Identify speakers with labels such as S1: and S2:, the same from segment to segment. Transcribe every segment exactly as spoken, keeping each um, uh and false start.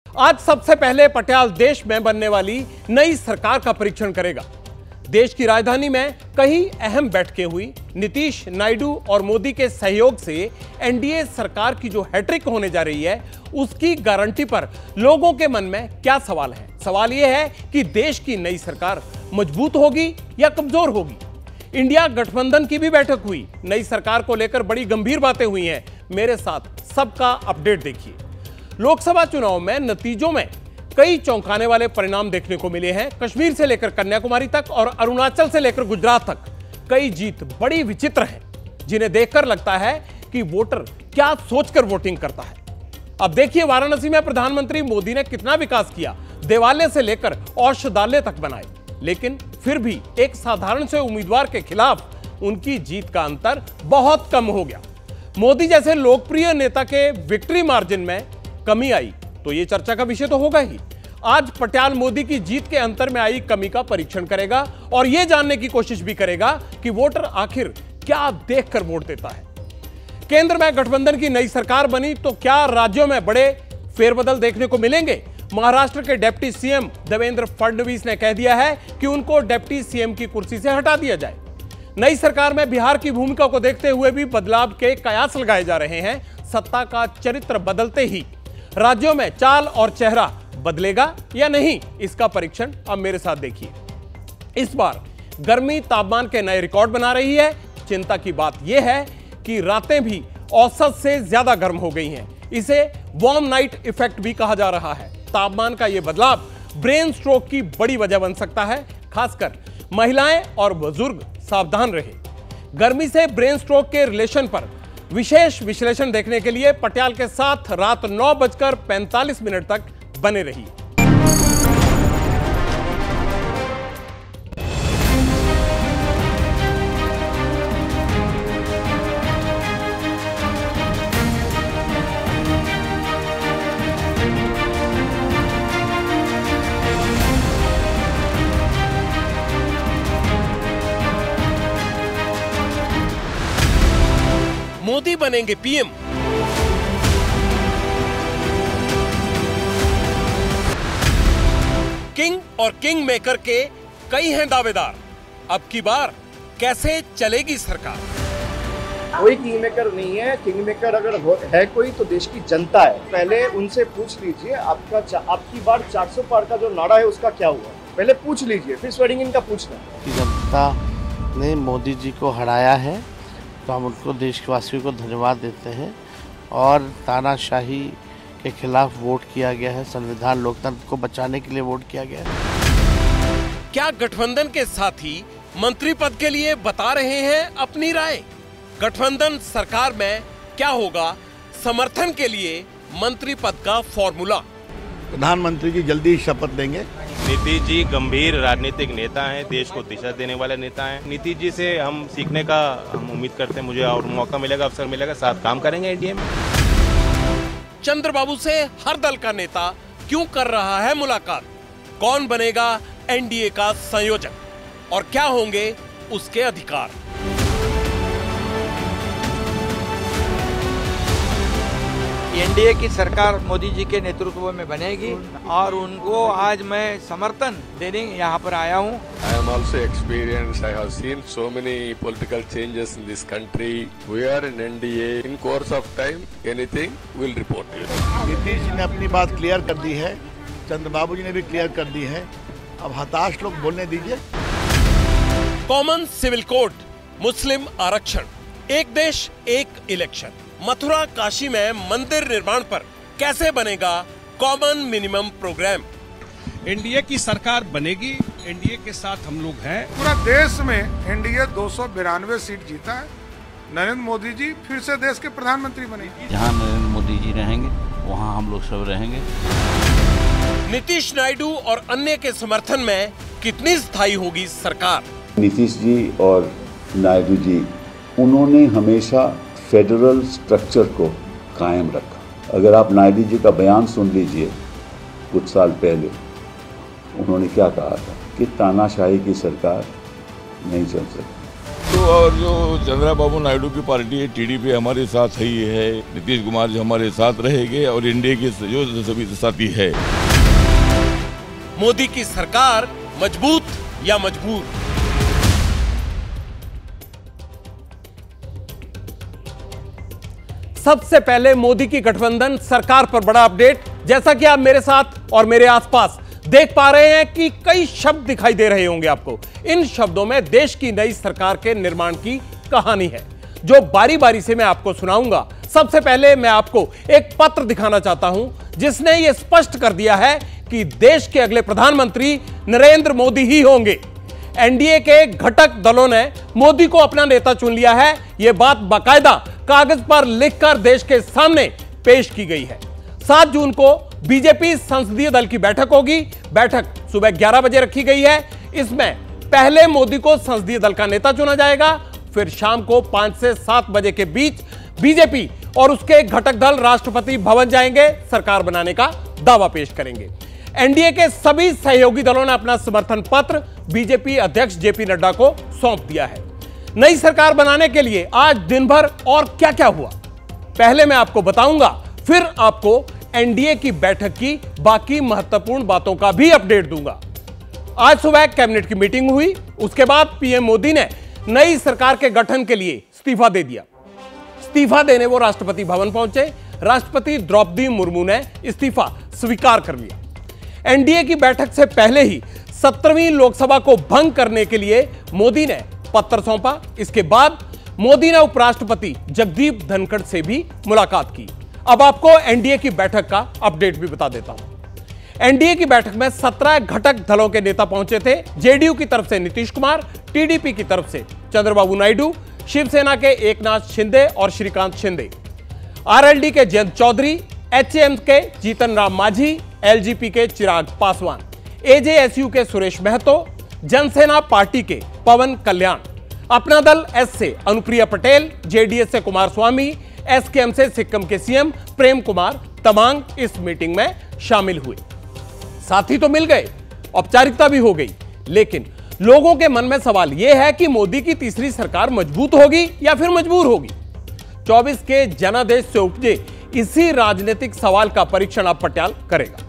S1: आज सबसे पहले पटियाला देश में बनने वाली नई सरकार का परीक्षण करेगा। देश की राजधानी में कई अहम बैठकें हुई। नीतीश, नायडू और मोदी के सहयोग से एनडीए सरकार की जो हैट्रिक होने जा रही है, उसकी गारंटी पर लोगों के मन में क्या सवाल है? सवाल यह है कि देश की नई सरकार मजबूत होगी या कमजोर होगी। इंडिया गठबंधन की भी बैठक हुई। नई सरकार को लेकर बड़ी गंभीर बातें हुई हैं। मेरे साथ सबका अपडेट देखिए। लोकसभा चुनाव में नतीजों में कई चौंकाने वाले परिणाम देखने को मिले हैं। कश्मीर से लेकर कन्याकुमारी तक और अरुणाचल से लेकर गुजरात तक कई जीत बड़ी विचित्र हैं, जिन्हें देखकर लगता है कि वोटर क्या सोचकर वोटिंग करता है। अब देखिए वाराणसी में प्रधानमंत्री मोदी ने कितना विकास किया। देवालय से लेकर औषधालय तक बनाए, लेकिन फिर भी एक साधारण से उम्मीदवार के खिलाफ उनकी जीत का अंतर बहुत कम हो गया। मोदी जैसे लोकप्रिय नेता के विक्ट्री मार्जिन में कमी आई तो यह चर्चा का विषय तो होगा ही। आज पटियाला मोदी की जीत के अंतर में आई कमी का परीक्षण करेगा और यह जानने की कोशिश भी करेगा कि वोटर आखिर क्या देखकर वोट देता है। केंद्र में गठबंधन की नई सरकार बनी तो क्या राज्यों में बड़े फेरबदल देखने को मिलेंगे? महाराष्ट्र के डिप्टी सीएम देवेंद्र फडणवीस ने कह दिया है कि उनको डिप्टी सीएम की कुर्सी से हटा दिया जाए। नई सरकार में बिहार की भूमिका को देखते हुए भी बदलाव के कयास लगाए जा रहे हैं। सत्ता का चरित्र बदलते ही राज्यों में चाल और चेहरा बदलेगा या नहीं, इसका परीक्षण अब मेरे साथ देखिए। इस बार गर्मी तापमान के नए रिकॉर्ड बना रही है। चिंता की बात यह है कि रातें भी औसत से ज्यादा गर्म हो गई हैं। इसे वार्म नाइट इफेक्ट भी कहा जा रहा है। तापमान का यह बदलाव ब्रेन स्ट्रोक की बड़ी वजह बन सकता है। खासकर महिलाएं और बुजुर्ग सावधान रहे। गर्मी से ब्रेन स्ट्रोक के रिलेशन पर विशेष विश्लेषण देखने के लिए पटियाला के साथ रात नौ बजकर पैंतालीस मिनट तक बने रहिए। मोदी बनेंगे पीएम। किंग और किंग मेकर के कई हैं दावेदार। अब की बार कैसे चलेगी सरकार?
S2: कोई किंग मेकर नहीं है। किंग मेकर अगर है कोई तो देश की जनता है। पहले उनसे पूछ लीजिए आपका आपकी बार चार सौ पार का जो नारा है उसका क्या हुआ, पहले पूछ लीजिए, फिर स्वेडिंग इनका पूछना।
S3: जनता ने मोदी जी को हराया है तो हम उनको देशवासियों को धन्यवाद देते हैं। और तानाशाही के खिलाफ वोट किया गया है। संविधान लोकतंत्र को बचाने के लिए वोट किया गया है।
S1: क्या गठबंधन के साथी मंत्री पद के लिए बता रहे हैं अपनी राय? गठबंधन सरकार में क्या होगा समर्थन के लिए मंत्री पद का फॉर्मूला?
S4: प्रधानमंत्री की जल्दी शपथ लेंगे।
S5: नीतीश जी गंभीर राजनीतिक नेता हैं, देश को दिशा देने वाले नेता हैं। नीतीश जी से हम सीखने का हम उम्मीद करते हैं। मुझे और मौका मिलेगा, अवसर मिलेगा, साथ काम करेंगे एनडीए में।
S1: चंद्रबाबू से हर दल का नेता क्यों कर रहा है मुलाकात? कौन बनेगा एनडीए का संयोजक और क्या होंगे उसके अधिकार?
S6: एनडीए की सरकार मोदी जी के नेतृत्व में बनेगी और उनको आज मैं समर्थन देने यहाँ पर आया हूँ।
S7: I am also experienced. I have seen so many political changes in this country. We are in N D A. In course of time, anything we'll report to you.
S4: Nitish ji ने अपनी बात क्लियर कर दी है, चंद्रबाबू जी ने भी क्लियर कर दी है। अब हताश लोग बोलने दीजिए।
S1: कॉमन सिविल कोड, मुस्लिम आरक्षण, एक देश एक इलेक्शन। मथुरा काशी में मंदिर निर्माण पर कैसे बनेगा कॉमन मिनिमम प्रोग्राम?
S8: एनडीए की सरकार बनेगी। एनडीए के साथ हम लोग हैं।
S9: पूरा देश में एनडीए दो सौ बिरानवे सीट जीता है। नरेंद्र मोदी जी फिर से देश के प्रधानमंत्री बनेंगे।
S3: जहाँ नरेंद्र मोदी जी रहेंगे वहाँ हम लोग सब रहेंगे।
S1: नीतीश, नायडू और अन्य के समर्थन में कितनी स्थायी होगी सरकार?
S10: नीतीश जी और नायडू जी उन्होंने हमेशा फेडरल स्ट्रक्चर को कायम रखा। अगर आप नायडू जी का बयान सुन लीजिए कुछ साल पहले, उन्होंने क्या कहा था कि तानाशाही की सरकार नहीं चल सकती।
S11: और जो चंद्रबाबू नायडू की पार्टी है टीडीपी हमारे साथ ही है, नीतीश कुमार जी हमारे साथ रहेंगे और एनडीए के जो सभी साथी है।
S1: मोदी की सरकार मजबूत या मजबूर? सबसे पहले मोदी की गठबंधन सरकार पर बड़ा अपडेट। जैसा कि आप मेरे साथ और मेरे आसपास देख पा रहे हैं कि कई शब्द दिखाई दे रहे होंगे आपको। इन शब्दों में देश की नई सरकार के निर्माण की कहानी है, जो बारी बारी से मैं आपको सुनाऊंगा। सबसे पहले मैं आपको एक पत्र दिखाना चाहता हूं, जिसने यह स्पष्ट कर दिया है कि देश के अगले प्रधानमंत्री नरेंद्र मोदी ही होंगे। एनडीए के घटक दलों ने मोदी को अपना नेता चुन लिया है। यह बात बाकायदा कागज पर लिखकर देश के सामने पेश की गई है। सात जून को बीजेपी संसदीय दल की बैठक होगी। बैठक सुबह ग्यारह बजे रखी गई है। इसमें पहले मोदी को संसदीय दल का नेता चुना जाएगा, फिर शाम को पांच से सात बजे के बीच बीजेपी और उसके घटक दल राष्ट्रपति भवन जाएंगे, सरकार बनाने का दावा पेश करेंगे। एनडीए के सभी सहयोगी दलों ने अपना समर्थन पत्र बीजेपी अध्यक्ष जेपी नड्डा को सौंप दिया है। नई सरकार बनाने के लिए आज दिन भर और क्या क्या हुआ, पहले मैं आपको बताऊंगा, फिर आपको एनडीए की बैठक की बाकी महत्वपूर्ण बातों का भी अपडेट दूंगा। आज सुबह कैबिनेट की मीटिंग हुई, उसके बाद पीएम मोदी ने नई सरकार के गठन के लिए इस्तीफा दे दिया। इस्तीफा देने वो राष्ट्रपति भवन पहुंचे। राष्ट्रपति द्रौपदी मुर्मू ने इस्तीफा स्वीकार कर लिया। एनडीए की बैठक से पहले ही सत्रहवीं लोकसभा को भंग करने के लिए मोदी ने पत्र सौंपा। इसके बाद मोदी ने उपराष्ट्रपति जगदीप धनखड़ से भी मुलाकात की। अब आपको एनडीए की बैठक का अपडेट भी बता देता हूं। एनडीए की बैठक में सत्रह घटक दलों के नेता पहुंचे थे। जेडीयू की तरफ से नीतीश कुमार, टीडीपी की तरफ से चंद्रबाबू नायडू, शिवसेना के एकनाथ शिंदे और श्रीकांत शिंदे, आरएलडी के जयंत चौधरी, एचएम के जीतन राम मांझी, एलजेपी के चिराग पासवान, एजेएसयू के सुरेश महतो, जनसेना पार्टी के पवन कल्याण, अपना दल एस से अनुप्रिया पटेल, जेडीएस से कुमार स्वामी, एसकेएम से सिक्किम के सीएम प्रेम कुमार तमांग इस मीटिंग में शामिल हुए। साथी तो मिल गए, औपचारिकता भी हो गई, लेकिन लोगों के मन में सवाल यह है कि मोदी की तीसरी सरकार मजबूत होगी या फिर मजबूर होगी। चौबीस के जनादेश से उपजे इसी राजनीतिक सवाल का परीक्षण अब पटियाल करेगा।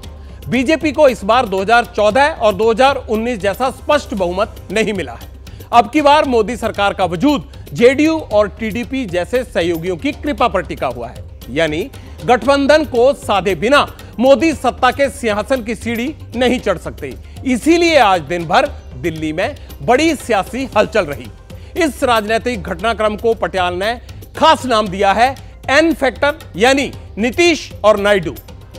S1: बीजेपी को इस बार दो हज़ार चौदह और दो हज़ार उन्नीस जैसा स्पष्ट बहुमत नहीं मिला है। अब की बार मोदी सरकार का वजूद जेडीयू और टीडीपी जैसे सहयोगियों की कृपा पर टिका हुआ है, यानी गठबंधन को साधे बिना मोदी सत्ता के सिंहासन की सीढ़ी नहीं चढ़ सकते। इसीलिए आज दिन भर दिल्ली में बड़ी सियासी हलचल रही। इस राजनीतिक घटनाक्रम को पटियाल ने खास नाम दिया है एन फैक्टर, यानी नीतीश और नायडू।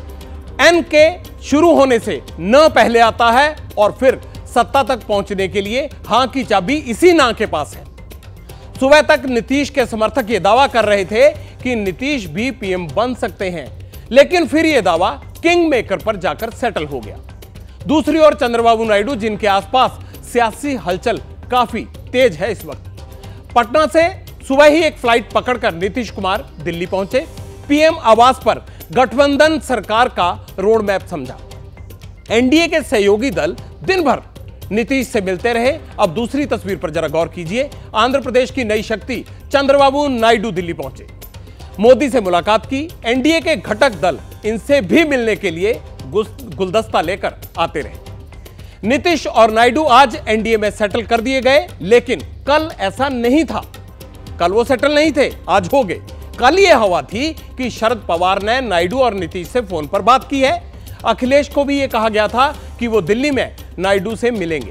S1: एन के शुरू होने से न पहले आता है और फिर सत्ता तक पहुंचने के लिए हां की चाबी इसी ना के पास है। सुबह तक नीतीश के समर्थक यह दावा कर रहे थे कि नीतीश भी पीएम बन सकते हैं, लेकिन फिर यह दावा किंग मेकर पर जाकर सेटल हो गया। दूसरी ओर चंद्रबाबू नायडू, जिनके आसपास सियासी हलचल काफी तेज है इस वक्त, पटना से सुबह ही एक फ्लाइट पकड़कर नीतीश कुमार दिल्ली पहुंचे। पीएम आवास पर गठबंधन सरकार का रोड मैप समझा। एनडीए के सहयोगी दल दिन भर नीतीश से मिलते रहे। अब दूसरी तस्वीर पर जरा गौर कीजिए। आंध्र प्रदेश की नई शक्ति चंद्रबाबू नायडू दिल्ली पहुंचे, मोदी से मुलाकात की। एनडीए के घटक दल इनसे भी मिलने के लिए गुलदस्ता लेकर आते रहे। नीतीश और नायडू आज एनडीए में सेटल कर दिए गए, लेकिन कल ऐसा नहीं था। कल वो सेटल नहीं थे, आज हो गए। कल ये हवा थी कि शरद पवार ने नायडू और नीतीश से फोन पर बात की है। अखिलेश को भी यह कहा गया था कि वो दिल्ली में नायडू से मिलेंगे।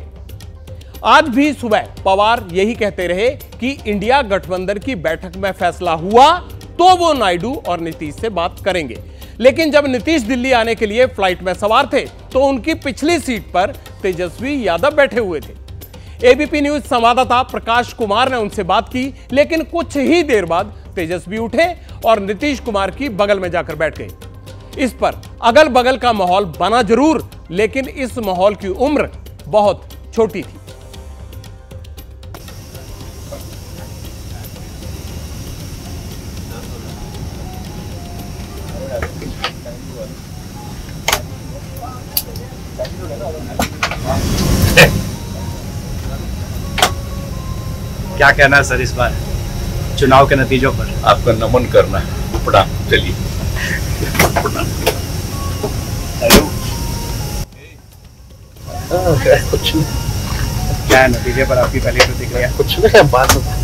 S1: आज भी सुबह पवार यही कहते रहे कि इंडिया गठबंधन की बैठक में फैसला हुआ तो वो नायडू और नीतीश से बात करेंगे। लेकिन जब नीतीश दिल्ली आने के लिए फ्लाइट में सवार थे तो उनकी पिछली सीट पर तेजस्वी यादव बैठे हुए थे। एबीपी न्यूज संवाददाता प्रकाश कुमार ने उनसे बात की, लेकिन कुछ ही देर बाद तेजस्वी उठे और नीतीश कुमार की बगल में जाकर बैठ गए। इस पर अगल बगल का माहौल बना जरूर, लेकिन इस माहौल की उम्र बहुत छोटी थी।
S12: क्या कहना है सर इस बार चुनाव के नतीजों पर?
S11: आपका नमन करना है। प्रणाम। चलिए प्रणाम।
S12: कुछ नहीं। क्या है नतीजे पर आपकी पहली प्रतिक्रिया?
S3: कुछ नहीं, बात बता।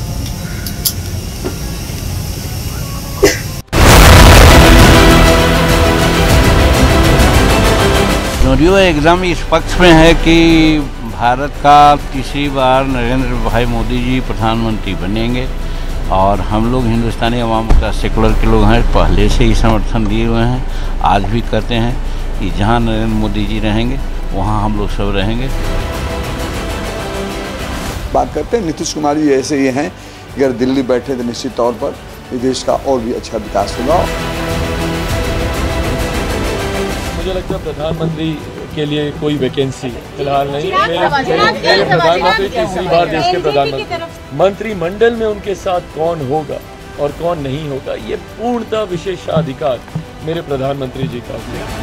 S13: जदयू एकदम इस पक्ष में है कि भारत का तीसरी बार नरेंद्र भाई मोदी जी प्रधानमंत्री बनेंगे और हम लोग हिंदुस्तानी अवाम का सेकुलर के लोग हैं, पहले से ही समर्थन दिए हुए हैं, आज भी कहते हैं कि जहां नरेंद्र मोदी जी रहेंगे वहां हम लोग सब रहेंगे।
S14: बात करते हैं नीतीश कुमार जी ऐसे ही हैं, अगर दिल्ली बैठे तो निश्चित तौर पर ये देश का और भी अच्छा विकास होगा।
S15: मुझे लगता है प्रधानमंत्री के लिए कोई वैकेंसी फिलहाल नहीं। मेरे प्रधानमंत्री तीसरी बार देश के प्रधानमंत्री, मंत्रिमंडल में उनके साथ कौन होगा और कौन नहीं होगा ये पूर्णतः विशेषाधिकार मेरे प्रधानमंत्री जी का है।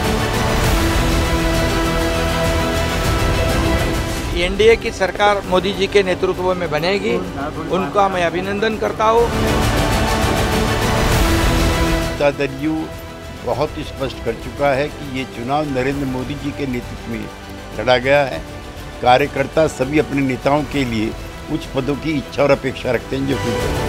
S6: एनडीए की सरकार मोदी जी के नेतृत्व में बनेगी, उनका मैं अभिनंदन करता हूँ।
S16: जदयू बहुत स्पष्ट कर चुका है कि ये चुनाव नरेंद्र मोदी जी के नेतृत्व में लड़ा गया है। कार्यकर्ता सभी अपने नेताओं के लिए उच्च पदों की इच्छा और अपेक्षा रखते हैं जो कि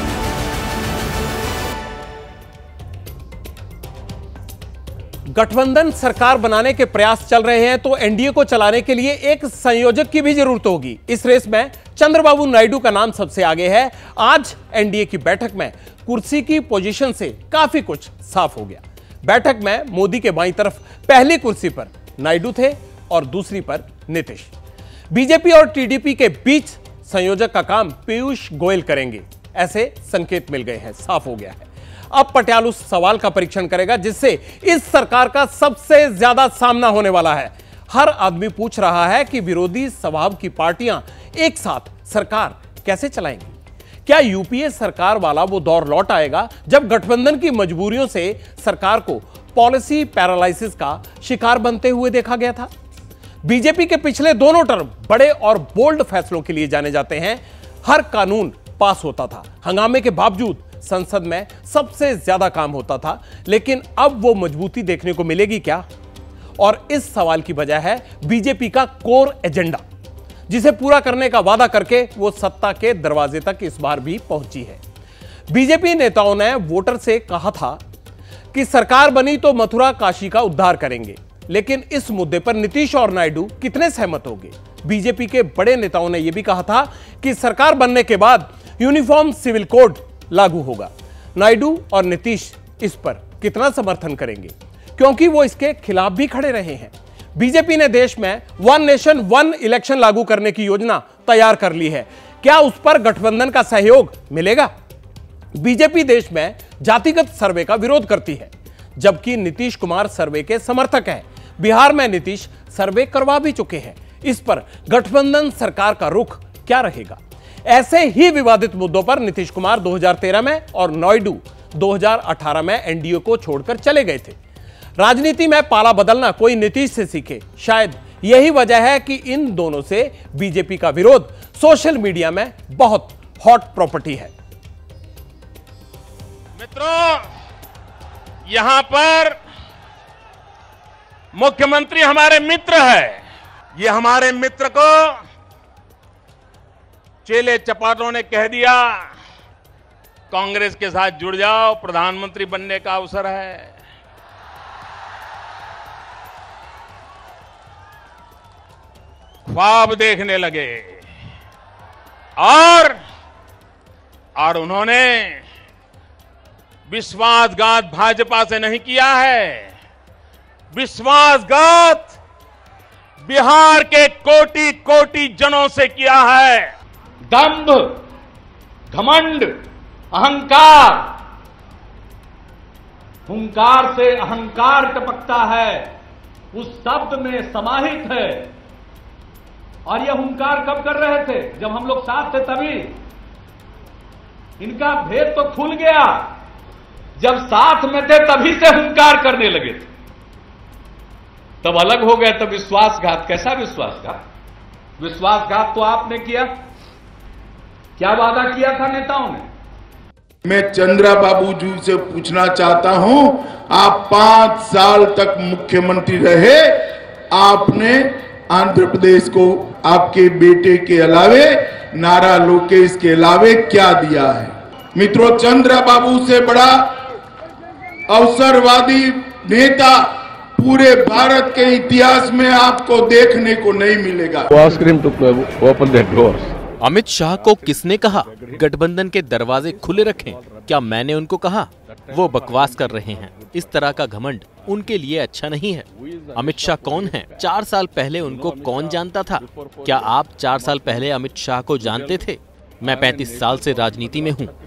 S1: गठबंधन सरकार बनाने के प्रयास चल रहे हैं तो एनडीए को चलाने के लिए एक संयोजक की भी जरूरत होगी। इस रेस में चंद्रबाबू नायडू का नाम सबसे आगे है। आज एनडीए की बैठक में कुर्सी की पोजीशन से काफी कुछ साफ हो गया। बैठक में मोदी के बाईं तरफ पहली कुर्सी पर नायडू थे और दूसरी पर नीतीश। बीजेपी और टीडीपी के बीच संयोजक का काम पीयूष गोयल करेंगे, ऐसे संकेत मिल गए हैं, साफ हो गया है। अब पटियाल उस सवाल का परीक्षण करेगा जिससे इस सरकार का सबसे ज्यादा सामना होने वाला है। हर आदमी पूछ रहा है कि विरोधी स्वभाव की पार्टियां एक साथ सरकार कैसे चलाएंगी। क्या यूपीए सरकार वाला वो दौर लौट आएगा जब गठबंधन की मजबूरियों से सरकार को पॉलिसी पैरालाइसिस का शिकार बनते हुए देखा गया था। बीजेपी के पिछले दोनों टर्म बड़े और बोल्ड फैसलों के लिए जाने जाते हैं। हर कानून पास होता था, हंगामे के बावजूद संसद में सबसे ज्यादा काम होता था। लेकिन अब वो मजबूती देखने को मिलेगी क्या? और इस सवाल की वजह है बीजेपी का कोर एजेंडा, जिसे पूरा करने का वादा करके वो सत्ता के दरवाजे तक इस बार भी पहुंची है। बीजेपी नेताओं ने वोटर से कहा था कि सरकार बनी तो मथुरा काशी का उद्धार करेंगे, लेकिन इस मुद्दे पर नीतीश और नायडू कितने सहमत होंगे? बीजेपी के बड़े नेताओं ने यह भी कहा था कि सरकार बनने के बाद यूनिफॉर्म सिविल कोड लागू होगा। नायडू और नीतीश इस पर कितना समर्थन करेंगे, क्योंकि वो इसके खिलाफ भी खड़े रहे हैं। बीजेपी ने देश में वन नेशन वन इलेक्शन लागू करने की योजना तैयार कर ली है। क्या उस पर गठबंधन का सहयोग मिलेगा? बीजेपी देश में जातिगत सर्वे का विरोध करती है, जबकि नीतीश कुमार सर्वे के समर्थक हैं। बिहार में नीतीश सर्वे करवा भी चुके हैं। इस पर गठबंधन सरकार का रुख क्या रहेगा? ऐसे ही विवादित मुद्दों पर नीतीश कुमार दो हज़ार तेरह में और नायडू दो हज़ार अठारह में एनडीए को छोड़कर चले गए थे। राजनीति में पाला बदलना कोई नीतीश से सीखे, शायद यही वजह है कि इन दोनों से बीजेपी का विरोध सोशल मीडिया में बहुत हॉट प्रॉपर्टी है।
S17: मित्रों, यहां पर मुख्यमंत्री हमारे मित्र है। ये हमारे मित्र को चेले चपाटों ने कह दिया कांग्रेस के साथ जुड़ जाओ, प्रधानमंत्री बनने का अवसर है। ख्वाब देखने लगे और और उन्होंने विश्वासघात भाजपा से नहीं किया है, विश्वासघात बिहार के कोटि कोटि जनों से किया है।
S18: दंभ, घमंड, अहंकार, हुंकार से अहंकार टपकता है, उस शब्द में समाहित है। और ये हुंकार कब कर रहे थे? जब हम लोग साथ थे तभी। इनका भेद तो खुल गया जब साथ में थे, तभी से हुंकार करने लगे थे। तब अलग हो गए, तब विश्वासघात। कैसा विश्वासघात? विश्वासघात तो आपने किया। क्या वादा किया था नेताओं ने?
S19: मैं चंद्रा बाबू जी से पूछना चाहता हूं, आप पांच साल तक मुख्यमंत्री रहे, आपने आंध्र प्रदेश को आपके बेटे के अलावे, नारा लोकेश के अलावे क्या दिया है? मित्रों, चंद्रा बाबू से बड़ा अवसरवादी नेता पूरे भारत के इतिहास में आपको देखने को नहीं मिलेगा।
S20: अमित शाह को किसने कहा गठबंधन के दरवाजे खुले रखें? क्या मैंने उनको कहा? वो बकवास कर रहे हैं। इस तरह का घमंड उनके लिए अच्छा नहीं है। अमित शाह कौन है? चार साल पहले उनको कौन जानता था? क्या आप चार साल पहले अमित शाह को जानते थे? मैं पैंतीस साल से राजनीति में हूँ।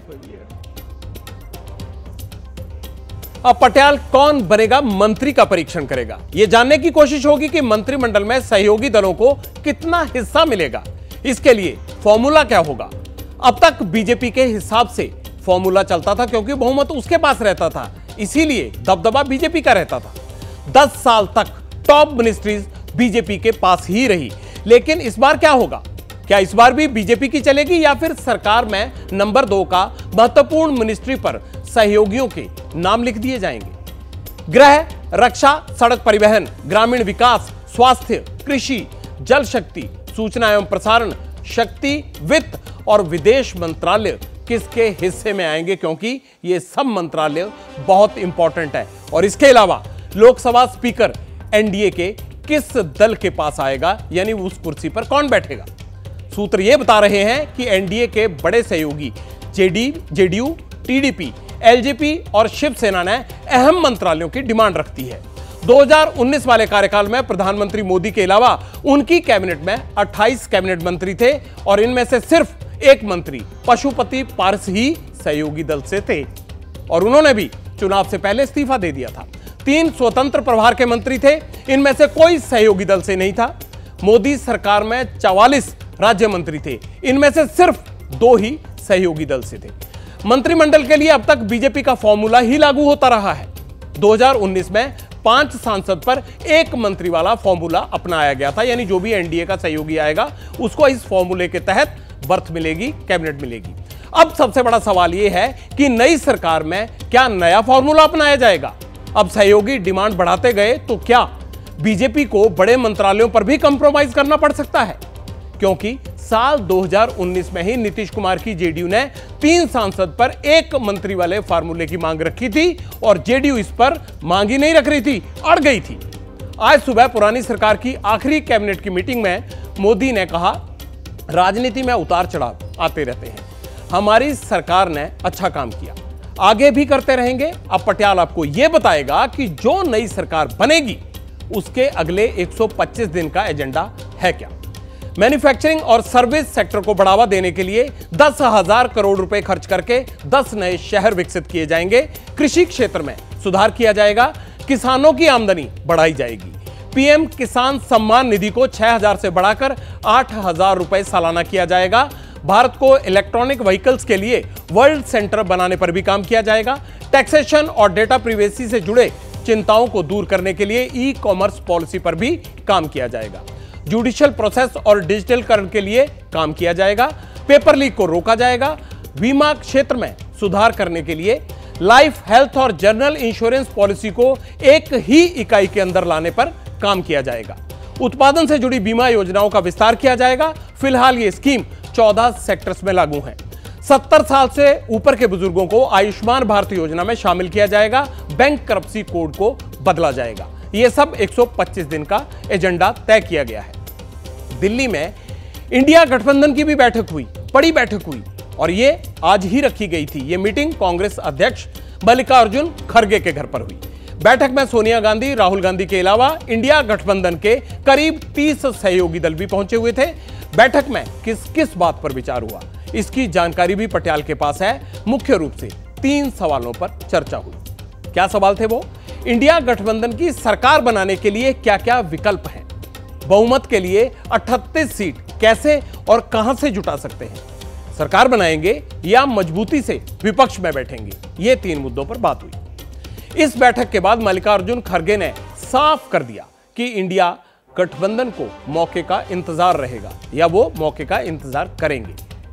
S1: अब पटियाल कौन बनेगा मंत्री का परीक्षण करेगा। यह जानने की कोशिश होगी कि मंत्रिमंडल में सहयोगी दलों को कितना हिस्सा मिलेगा। इसके लिए फॉर्मूला क्या होगा? अब तक बीजेपी के हिसाब से फॉर्मूला चलता था क्योंकि बहुमत उसके पास रहता था, इसीलिए दबदबा बीजेपी का रहता था। दस साल तक टॉप मिनिस्ट्रीज बीजेपी के पास ही रही। लेकिन इस बार क्या होगा? क्या इस बार भी बीजेपी की चलेगी या फिर सरकार में नंबर दो का महत्वपूर्ण मिनिस्ट्री पर सहयोगियों के नाम लिख दिए जाएंगे? गृह, रक्षा, सड़क परिवहन, ग्रामीण विकास, स्वास्थ्य, कृषि, जल शक्ति, सूचना एवं प्रसारण, शक्ति, वित्त और विदेश मंत्रालय किसके हिस्से में आएंगे? क्योंकि ये सब मंत्रालय बहुत इंपॉर्टेंट है। और इसके अलावा लोकसभा स्पीकर एनडीए के किस दल के पास आएगा, यानी उस कुर्सी पर कौन बैठेगा? सूत्र ये बता रहे हैं कि एनडीए के बड़े सहयोगी जेडी, जेडीयू, टीडीपी, एलजेपी और शिवसेना ने अहम मंत्रालयों की डिमांड रखती है। दो हज़ार उन्नीस वाले कार्यकाल में प्रधानमंत्री मोदी के अलावा उनकी कैबिनेट में अट्ठाईस कैबिनेट मंत्री थे और इनमें से सिर्फ एक मंत्री पशुपति पारस ही सहयोगी दल से थे और उन्होंने भी चुनाव से पहले इस्तीफा दे दिया था। तीन स्वतंत्र प्रभार के मंत्री थे, इनमें से कोई सहयोगी दल से नहीं था। मोदी सरकार में चवालीस राज्य मंत्री थे, इनमें से सिर्फ दो ही सहयोगी दल से थे। मंत्रिमंडल के लिए अब तक बीजेपी का फॉर्मूला ही लागू होता रहा है। दो हज़ार उन्नीस में पांच सांसद पर एक मंत्री वाला फॉर्मूला अपनाया गया था, यानी जो भी एनडीए का सहयोगी आएगा उसको इस फॉर्मूले के तहत बर्थ मिलेगी, कैबिनेट मिलेगी। अब सबसे बड़ा सवाल यह है कि नई सरकार में क्या नया फॉर्मूला अपनाया जाएगा? अब सहयोगी डिमांड बढ़ाते गए तो क्या बीजेपी को बड़े मंत्रालयों पर भी कंप्रोमाइज करना पड़ सकता है? क्योंकि साल दो हज़ार उन्नीस में ही नीतीश कुमार की जेडीयू ने तीन सांसद पर एक मंत्री वाले फार्मूले की मांग रखी थी और जेडीयू इस पर मांग ही नहीं रख रही थी, अड़ गई थी। आज सुबह पुरानी सरकार की आखिरी कैबिनेट की मीटिंग में मोदी ने कहा, राजनीति में उतार चढ़ाव आते रहते हैं, हमारी सरकार ने अच्छा काम किया, आगे भी करते रहेंगे। अब पटियाल आपको यह बताएगा कि जो नई सरकार बनेगी उसके अगले एक सौ पच्चीस दिन का एजेंडा है क्या। मैन्युफैक्चरिंग और सर्विस सेक्टर को बढ़ावा देने के लिए दस हजार करोड़ रुपए खर्च करके दस नए शहर विकसित किए जाएंगे। कृषि क्षेत्र में सुधार किया जाएगा, किसानों की आमदनी बढ़ाई जाएगी। पीएम किसान सम्मान निधि को छह हजार से बढ़ाकर आठ हजार रुपए सालाना किया जाएगा। भारत को इलेक्ट्रॉनिक व्हीकल्स के लिए वर्ल्ड सेंटर बनाने पर भी काम किया जाएगा। टैक्सेशन और डेटा प्रिवेसी से जुड़े चिंताओं को दूर करने के लिए ई कॉमर्स पॉलिसी पर भी काम किया जाएगा। जुडिशियल प्रोसेस और डिजिटलीकरण के लिए काम किया जाएगा। पेपर लीक को रोका जाएगा। बीमा क्षेत्र में सुधार करने के लिए लाइफ, हेल्थ और जनरल इंश्योरेंस पॉलिसी को एक ही इकाई के अंदर लाने पर काम किया जाएगा। उत्पादन से जुड़ी बीमा योजनाओं का विस्तार किया जाएगा। फिलहाल ये स्कीम चौदह सेक्टर्स में लागू है। सत्तर साल से ऊपर के बुजुर्गों को आयुष्मान भारत योजना में शामिल किया जाएगा। बैंक करप्सी कोड को बदला जाएगा। यह सब एक सौ पच्चीस दिन का एजेंडा तय किया गया है। दिल्ली में इंडिया गठबंधन की भी बैठक हुई, बड़ी बैठक हुई और ये आज ही रखी गई थी। ये मीटिंग कांग्रेस अध्यक्ष मल्लिकार्जुन खड़गे के घर पर हुई। बैठक में सोनिया गांधी, राहुल गांधी के अलावा इंडिया गठबंधन के करीब तीस सहयोगी दल भी पहुंचे हुए थे। बैठक में किस किस बात पर विचार हुआ, इसकी जानकारी भी पटियाल के पास है। मुख्य रूप से तीन सवालों पर चर्चा हुई। क्या सवाल थे वो? इंडिया गठबंधन की सरकार बनाने के लिए क्या क्या विकल्प हैं? बहुमत के लिए अठतीस सीट कैसे और कहां से जुटा सकते हैं? सरकार बनाएंगे या मजबूती से विपक्ष में बैठेंगे? ये तीन मुद्दों पर बात हुई। इस बैठक के बाद मल्लिकार्जुन खड़गे ने साफ कर दिया कि इंडिया गठबंधन को मौके का इंतजार रहेगा या वो मौके का इंतजार करेंगे।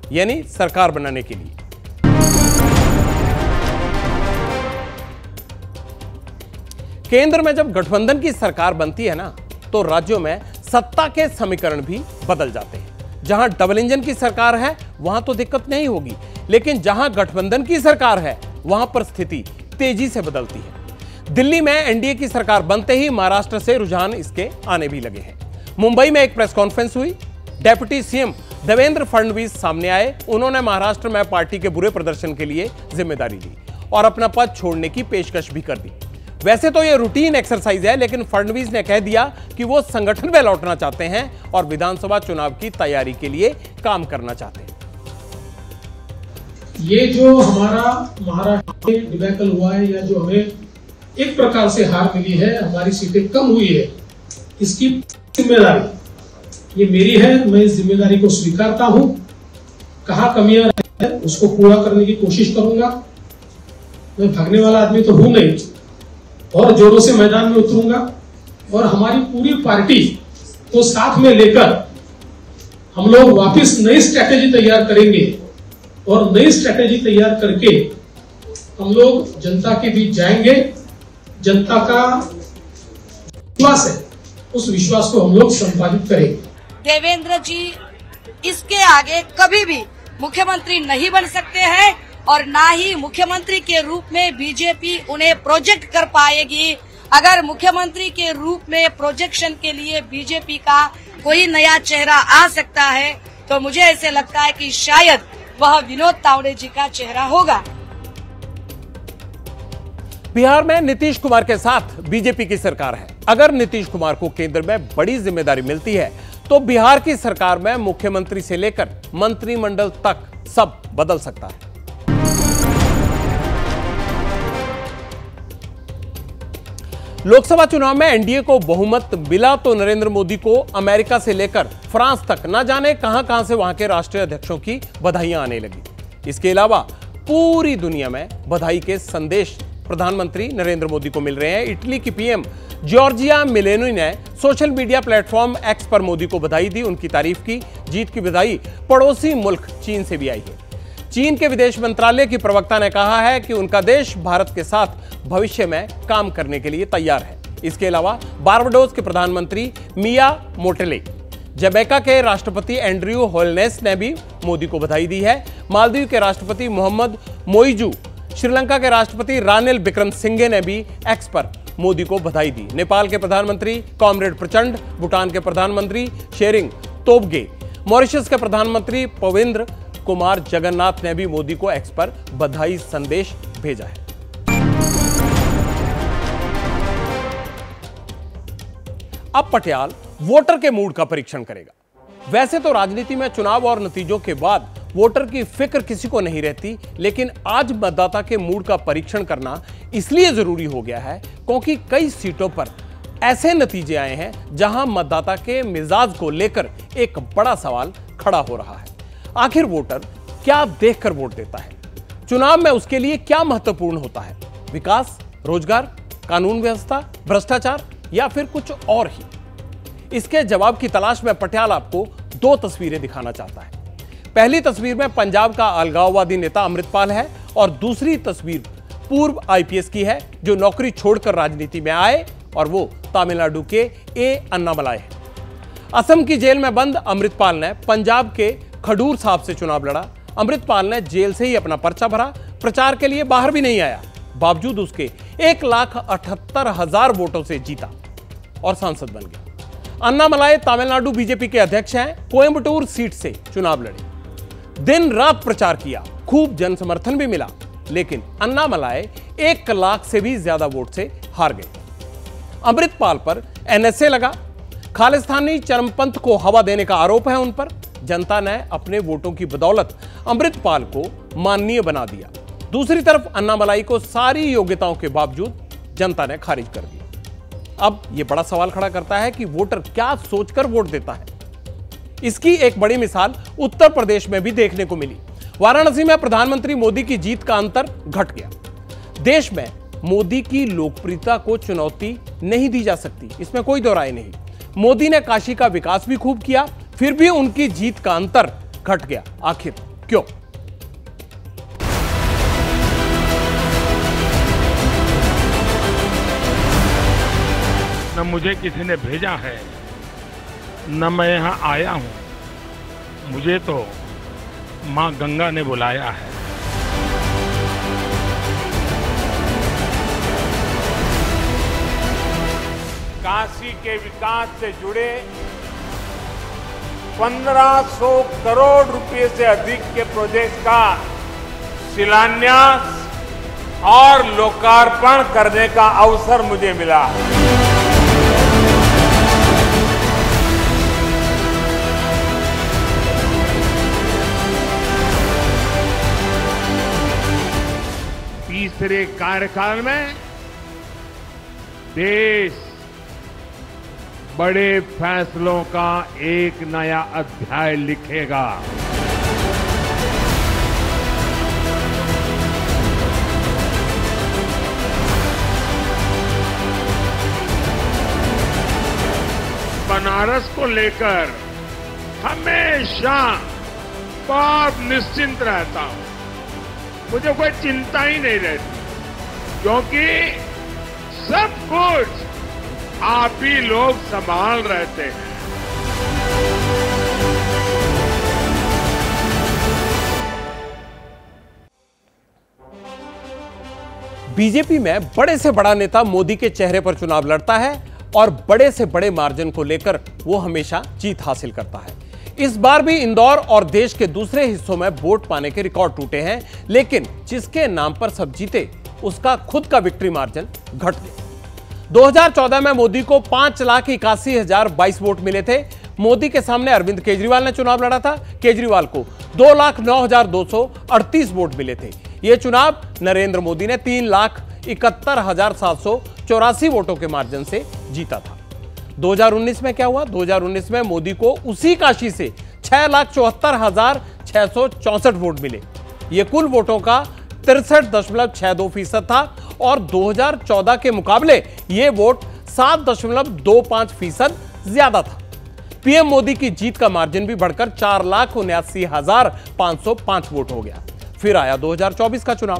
S1: यानी सरकार बनाने के लिए। केंद्र में जब गठबंधन की सरकार बनती है ना, तो राज्यों में सत्ता के समीकरण भी बदल जाते हैं। जहां डबल इंजन की सरकार है वहां तो दिक्कत नहीं होगी, लेकिन जहां गठबंधन की सरकार है वहां पर स्थिति तेजी से बदलती है। दिल्ली में एनडीए की सरकार बनते ही महाराष्ट्र से रुझान इसके आने भी लगे हैं। मुंबई में एक प्रेस कॉन्फ्रेंस हुई, डेप्यूटी सीएम देवेंद्र फडणवीस सामने आए। उन्होंने महाराष्ट्र में पार्टी के बुरे प्रदर्शन के लिए जिम्मेदारी ली और अपना पद छोड़ने की पेशकश भी कर दी। वैसे तो यह रूटीन एक्सरसाइज है, लेकिन फडणवीस ने कह दिया कि वो संगठन में लौटना चाहते हैं और विधानसभा चुनाव की तैयारी के लिए काम करना चाहते हैं।
S21: ये जो हमारा महाराष्ट्र में डिबैकल हुआ है, या जो हमें एक प्रकार से हार मिली है, हमारी सीटें कम हुई है, इसकी जिम्मेदारी ये मेरी है। मैं इस जिम्मेदारी को स्वीकारता हूं। कहां कमियां है उसको पूरा करने की कोशिश करूंगा। मैं भागने वाला आदमी तो हूं नहीं, और जोरों से मैदान में उतरूंगा और हमारी पूरी पार्टी को साथ में लेकर हम लोग वापस नई स्ट्रैटेजी तैयार करेंगे, और नई स्ट्रैटेजी तैयार करके हम लोग जनता के बीच जाएंगे। जनता का विश्वास है, उस विश्वास को हम लोग संपादित करेंगे।
S22: देवेंद्र जी इसके आगे कभी भी मुख्यमंत्री नहीं बन सकते हैं, और ना ही मुख्यमंत्री के रूप में बीजेपी उन्हें प्रोजेक्ट कर पाएगी। अगर मुख्यमंत्री के रूप में प्रोजेक्शन के लिए बीजेपी का कोई नया चेहरा आ सकता है, तो मुझे ऐसे लगता है कि शायद वह विनोद तावड़े जी का चेहरा होगा।
S1: बिहार में नीतीश कुमार के साथ बीजेपी की सरकार है। अगर नीतीश कुमार को केंद्र में बड़ी जिम्मेदारी मिलती है, तो बिहार की सरकार में मुख्यमंत्री से लेकर मंत्रिमंडल तक सब बदल सकता है। लोकसभा चुनाव में एनडीए को बहुमत मिला तो नरेंद्र मोदी को अमेरिका से लेकर फ्रांस तक न जाने कहां कहां से वहां के राष्ट्रीय अध्यक्षों की बधाइयां आने लगी। इसके अलावा पूरी दुनिया में बधाई के संदेश प्रधानमंत्री नरेंद्र मोदी को मिल रहे हैं। इटली की पीएम जॉर्जिया मेलोनी ने सोशल मीडिया प्लेटफॉर्म एक्स पर मोदी को बधाई दी, उनकी तारीफ की। जीत की बधाई पड़ोसी मुल्क चीन से भी आई है। चीन के विदेश मंत्रालय की प्रवक्ता ने कहा है कि उनका देश भारत के साथ भविष्य में काम करने के लिए तैयार है। इसके अलावा बारबाडोस के प्रधानमंत्री मिया मोटेले, जमैका के राष्ट्रपति एंड्रयू होलनेस ने भी मोदी को बधाई दी है। मालदीव के राष्ट्रपति मोहम्मद मोइजू, श्रीलंका के राष्ट्रपति रानिल विक्रमसिंघे ने भी एक्स पर मोदी को बधाई दी। नेपाल के प्रधानमंत्री कॉमरेड प्रचंड, भूटान के प्रधानमंत्री शेरिंग तोब्गे, मॉरिशस के प्रधानमंत्री पवेंद्र कुमार जगन्नाथ ने भी मोदी को एक्स पर बधाई संदेश भेजा है। अब पटियाल वोटर के मूड का परीक्षण करेगा। वैसे तो राजनीति में चुनाव और नतीजों के बाद वोटर की फिक्र किसी को नहीं रहती, लेकिन आज मतदाता के मूड का परीक्षण करना इसलिए जरूरी हो गया है क्योंकि कई सीटों पर ऐसे नतीजे आए हैं जहां मतदाता के मिजाज को लेकर एक बड़ा सवाल खड़ा हो रहा है। आखिर वोटर क्या देखकर वोट देता है? चुनाव में उसके लिए क्या महत्वपूर्ण होता है? विकास, रोजगार, कानून व्यवस्था, भ्रष्टाचार या फिर कुछ और ही? इसके जवाब की तलाश में पटियाल आपको दो तस्वीरें दिखाना चाहता है। पहली तस्वीर में पंजाब का अलगाववादी नेता अमृतपाल है और दूसरी तस्वीर पूर्व आईपीएस की है जो नौकरी छोड़कर राजनीति में आए, और वो तमिलनाडु के ए अन्नामलाई है। असम की जेल में बंद अमृतपाल ने पंजाब के खडूर साहब से चुनाव लड़ा। अमृतपाल ने जेल से ही अपना पर्चा भरा, प्रचार के लिए बाहर भी नहीं आया, बावजूद उसके एक लाख अठहत्तर हजार वोटों से जीता और सांसद बन गया। अन्नामलाई तमिलनाडु बीजेपी के अध्यक्ष हैं। कोयंबटूर सीट से चुनाव लड़े, दिन रात प्रचार किया, खूब जन समर्थन भी मिला, लेकिन अन्नामलाई एक लाख से भी ज्यादा वोट से हार गए। अमृतपाल पर एनएसए लगा, खालिस्तानी चरमपंथ को हवा देने का आरोप है उन पर। जनता ने अपने वोटों की बदौलत अमृतपाल को माननीय बना दिया। दूसरी तरफ अन्नामलाई को सारी योग्यताओं के बावजूद जनता ने खारिज कर दिया। अब यह बड़ा सवाल खड़ा करता है कि वोटर क्या सोचकर वोट देता है। इसकी एक बड़ी मिसाल उत्तर प्रदेश में भी देखने को मिली। वाराणसी में प्रधानमंत्री मोदी की जीत का अंतर घट गया। देश में मोदी की लोकप्रियता को चुनौती नहीं दी जा सकती, इसमें कोई दो राय नहीं। मोदी ने काशी का विकास भी खूब किया, फिर भी उनकी जीत का अंतर घट गया। आखिर क्यों?
S2: न मुझे किसी ने भेजा है, न मैं यहाँ आया हूँ। मुझे तो माँ गंगा ने बुलाया है।
S17: काशी के विकास से जुड़े पंद्रह सौ करोड़ रुपए से अधिक के प्रोजेक्ट का शिलान्यास और लोकार्पण करने का अवसर मुझे मिला। तीसरे कार्यकाल में देश बड़े फैसलों का एक नया अध्याय लिखेगा। बनारस को लेकर हमेशा बहुत निश्चिंत रहता हूं। मुझे कोई चिंता ही नहीं रहती, क्योंकि सब कुछ आप ही लोग संभाल रहते हैं।
S1: बीजेपी में बड़े से बड़ा नेता मोदी के चेहरे पर चुनाव लड़ता है और बड़े से बड़े मार्जिन को लेकर वो हमेशा जीत हासिल करता है। इस बार भी इंदौर और देश के दूसरे हिस्सों में वोट पाने के रिकॉर्ड टूटे हैं, लेकिन जिसके नाम पर सब जीते उसका खुद का विक्ट्री मार्जिन घट गया। दो हज़ार चौदह में मोदी को पांच लाख इक्यासी हजार बाईस वोट मिले थे। मोदी के सामने अरविंद केजरीवाल ने चुनाव लड़ा था। केजरीवाल को दो लाख नौ हजार दो सौ अड़तीस वोट मिले थे। यह चुनाव नरेंद्र मोदी ने तीन लाख इकहत्तर हजार सात सौ चौरासी वोटों के मार्जिन से जीता था। दो हज़ार उन्नीस में क्या हुआ? दो हज़ार उन्नीस में मोदी को उसी काशी से छह लाख चौहत्तर हजार छह सौ चौसठ वोट मिले। यह कुल वोटों का तिरसठ दशमलव छह दो फीसद था और दो हज़ार चौदह के मुकाबले यह वोट सात दशमलव दो पांच फीसद ज्यादा था। पीएम मोदी की जीत का मार्जिन भी बढ़कर चार लाख उन्यासी हजार पांच सौ पांच वोट हो गया। फिर आया दो हज़ार चौबीस का चुनाव।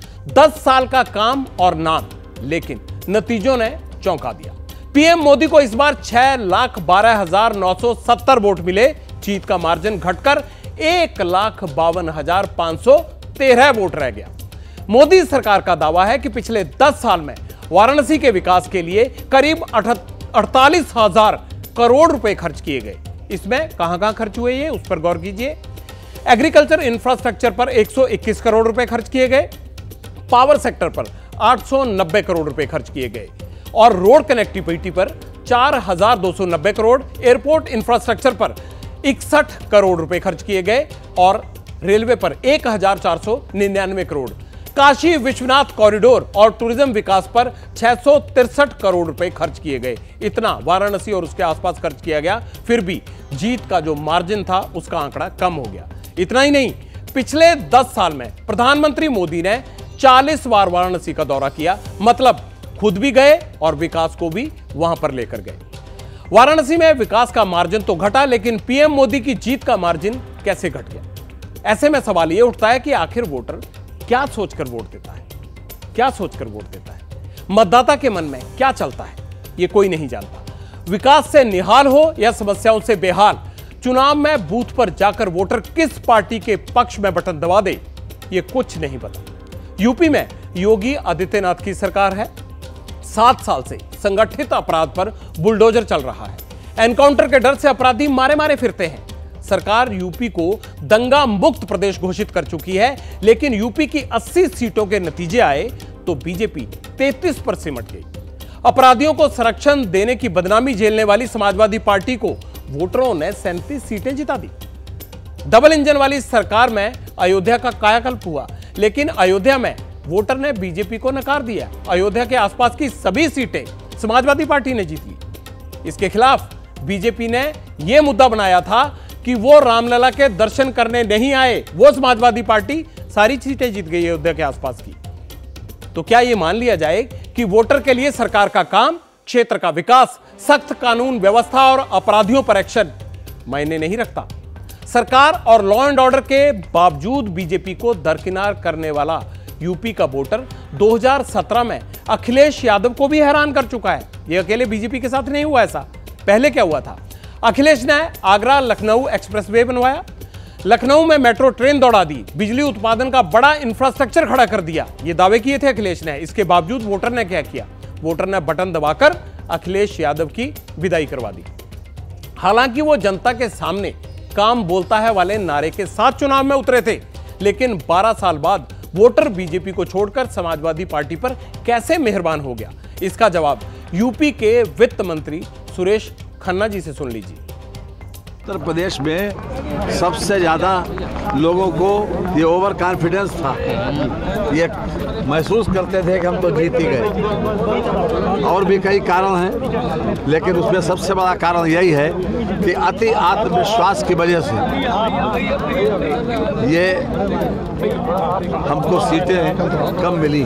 S1: दस साल का काम और नाम, लेकिन नतीजों ने चौंका दिया। पीएम मोदी को इस बार छह लाख बारह हजार नौ सौ सत्तर वोट मिले। जीत का मार्जिन घटकर एक लाख बावन हजार पांच सौ तेरह वोट रह गया। मोदी सरकार का दावा है कि पिछले दस साल में वाराणसी के विकास के लिए करीब अड़तालीस हजार करोड़ रुपए खर्च किए गए। इसमें कहां कहां खर्च हुए ये उस पर गौर कीजिए। एग्रीकल्चर इंफ्रास्ट्रक्चर पर एक सौ इक्कीस करोड़ रुपए खर्च किए गए, पावर सेक्टर पर आठ सौ नब्बे करोड़ रुपए खर्च किए गए और रोड कनेक्टिविटी पर चार हजार दो सौ नब्बे करोड़, एयरपोर्ट इंफ्रास्ट्रक्चर पर इकसठ करोड़ रुपए खर्च किए गए और रेलवे पर एक हजार चार सौ निन्यानवे करोड़, काशी विश्वनाथ कॉरिडोर और टूरिज्म विकास पर छह सौ तिरसठ करोड़ रुपए खर्च किए गए। इतना वाराणसी और उसके आसपास खर्च किया गया, फिर भी जीत का जो मार्जिन था उसका आंकड़ा कम हो गया। इतना ही नहीं, पिछले दस साल में प्रधानमंत्री मोदी ने चालीस बार वाराणसी का दौरा किया, मतलब खुद भी गए और विकास को भी वहां पर लेकर गए। वाराणसी में विकास का मार्जिन तो घटा, लेकिन पीएम मोदी की जीत का मार्जिन कैसे घट गया? ऐसे में सवाल यह उठता है कि आखिर वोटर क्या सोचकर वोट देता है? क्या सोचकर वोट देता है? मतदाता के मन में क्या चलता है, यह कोई नहीं जानता। विकास से निहाल हो या समस्याओं से बेहाल, चुनाव में बूथ पर जाकर वोटर किस पार्टी के पक्ष में बटन दबा दे, यह कुछ नहीं पता। यूपी में योगी आदित्यनाथ की सरकार है। सात साल से संगठित अपराध पर बुलडोजर चल रहा है। एनकाउंटर के डर से अपराधी मारे मारे फिरते हैं। सरकार यूपी को दंगा मुक्त प्रदेश घोषित कर चुकी है, लेकिन यूपी की अस्सी सीटों के नतीजे आए तो बीजेपी तैंतीस पर सिमट गई। अपराधियों को संरक्षण देने की बदनामी झेलने वाली समाजवादी पार्टी को वोटरों ने सैंतीस सीटें जिता दी। डबल इंजन वाली सरकार में अयोध्या का कायाकल्प हुआ, लेकिन अयोध्या में वोटर ने बीजेपी को नकार दिया। अयोध्या के आसपास की सभी सीटें समाजवादी पार्टी ने जीत ली। इसके खिलाफ बीजेपी ने यह मुद्दा बनाया था कि वो रामलला के दर्शन करने नहीं आए, वो समाजवादी पार्टी सारी सीटें जीत गई अयोध्या के आसपास की। तो क्या यह मान लिया जाए कि वोटर के लिए सरकार का काम, क्षेत्र का विकास, सख्त कानून व्यवस्था और अपराधियों पर एक्शन मायने नहीं रखता? सरकार और लॉ एंड ऑर्डर के बावजूद बीजेपी को दरकिनार करने वाला यूपी का वोटर दो हज़ार सत्रह में अखिलेश यादव को भी हैरान कर चुका है। यह अकेले बीजेपी के साथ नहीं हुआ, ऐसा पहले क्या हुआ था। अखिलेश ने आगरा लखनऊ एक्सप्रेसवे बनवाया, लखनऊ में मेट्रो ट्रेन दौड़ा दी, बिजली उत्पादन का बड़ा इंफ्रास्ट्रक्चर खड़ा कर दिया। ये दावे किए थे अखिलेश ने। इसके बावजूद वोटर ने क्या किया? वोटर ने बटन दबाकर अखिलेश यादव की विदाई करवा दी। हालांकि वो जनता के सामने काम बोलता है वाले नारे के साथ चुनाव में उतरे थे, लेकिन बारह साल बाद वोटर बीजेपी को छोड़कर समाजवादी पार्टी पर कैसे मेहरबान हो गया? इसका जवाब यूपी के वित्त मंत्री सुरेश खन्ना जी से सुन लीजिए।
S5: उत्तर प्रदेश में सबसे ज़्यादा लोगों को ये ओवर कॉन्फिडेंस था, ये महसूस करते थे कि हम तो जीत ही गए। और भी कई कारण हैं, लेकिन उसमें सबसे बड़ा कारण यही है कि अति आत्मविश्वास की वजह से ये हमको सीटें कम मिली।